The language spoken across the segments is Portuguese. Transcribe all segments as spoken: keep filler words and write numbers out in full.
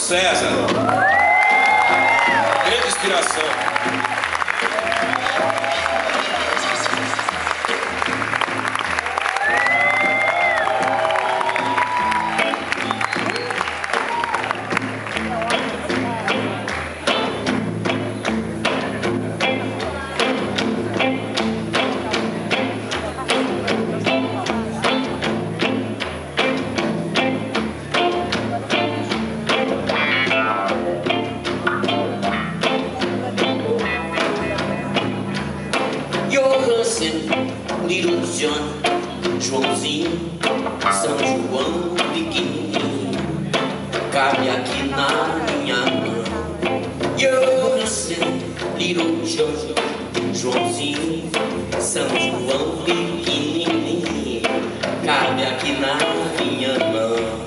César. Grande inspiração. Little John, Joãozinho, São João pequenininho, cabe aqui na minha mão. Johansen, Little John, Joãozinho, São João pequenininho, cabe aqui na minha mão.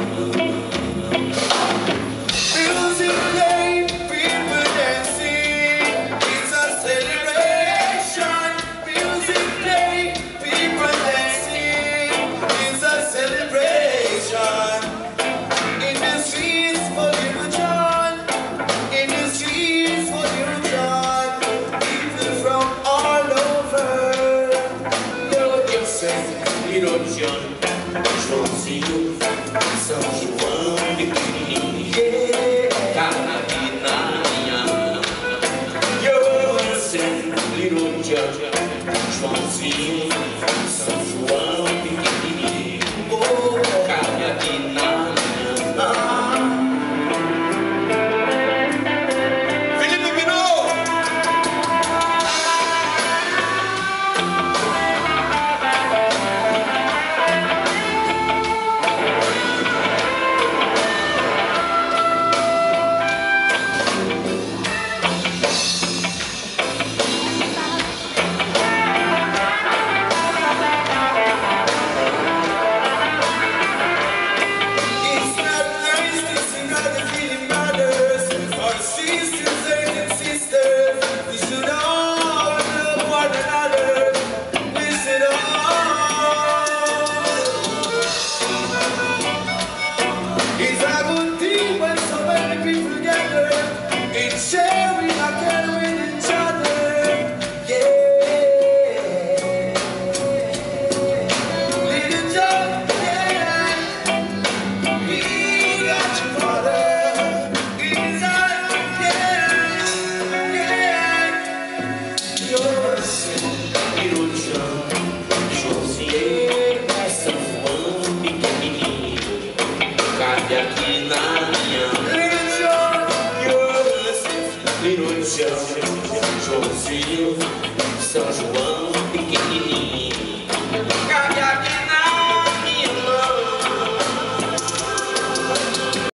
Little John, Joãozinho, São João pequenininho, cabe aqui na minha mão. Johansen, Little John, Joãozinho, São João pequenininho, cabe aqui na minha mão. Sharing our care with each other, yeah. Little John, yeah. He got your father inside, yeah, yeah. Johansen, Little John, Joãozinho, São João pequenininho, cabe aqui na minha. Little John, Joãozinho, São João.